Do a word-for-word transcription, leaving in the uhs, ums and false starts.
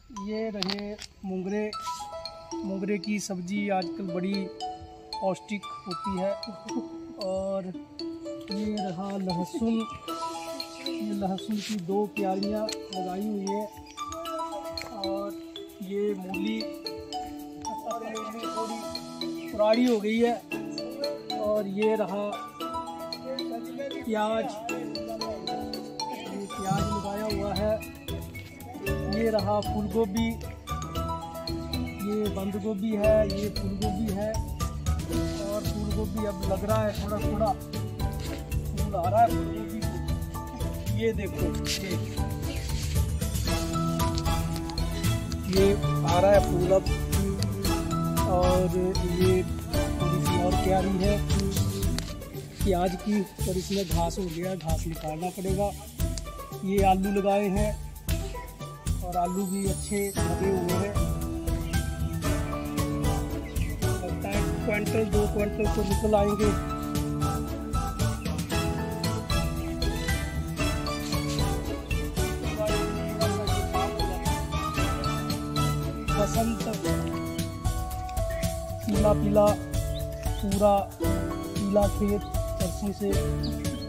ये रहे मोंगरे। मोंगरे की सब्ज़ी आजकल बड़ी पौष्टिक होती है। और ये रहा लहसुन। ये लहसुन की दो क्यारियाँ लगाई हुई है। और ये मूली थोड़ी पुरानी हो गई है। और ये रहा प्याज, ये प्याज लगाया हुआ है। ये रहा फूल गोभी, ये बंद गोभी है, ये फूल गोभी है। और फूल गोभी अब लग रहा है, थोड़ा थोड़ा फूल आ रहा है फूल गोभी को। ये देखो, ये ये आ रहा है फूल अब। और ये थोड़ी सी और क्यारी है प्याज की, और इसमें घास हो गया, घास निकालना पड़ेगा। ये आलू लगाए हैं और आलू भी अच्छे लगे हुए हैं। लगता है क्विंटल दो क्विंटल तो निकल आएंगे। बसंत पीला पीला पूरा पीला खेत सरसों से